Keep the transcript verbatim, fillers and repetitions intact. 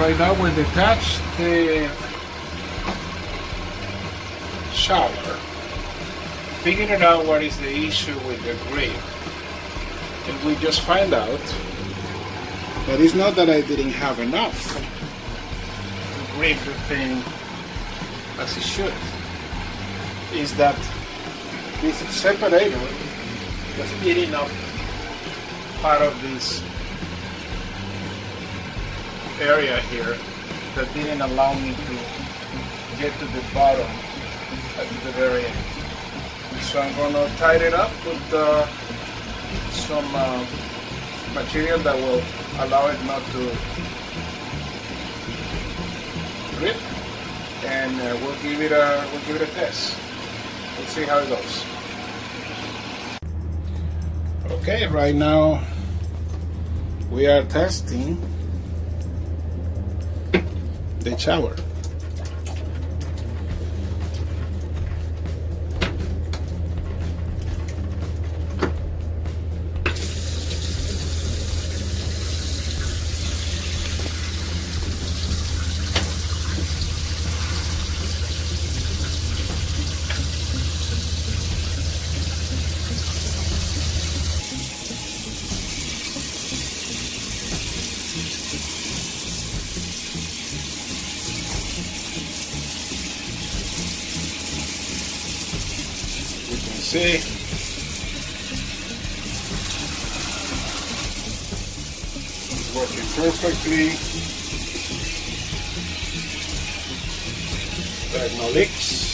right now we detached the shower, figured out what is the issue with the grip, and we just find out that it's not that I didn't have enough to grip the thing as it should. Is that this separator was eating up part of this area here that didn't allow me to get to the bottom at the very end. So I'm going to tighten it up with uh, some uh, material that will allow it not to grip, and uh, we'll give it a we'll give it a test. We'll see how it goes. Okay, right now we are testing the shower. See, it's working perfectly. There are no leaks.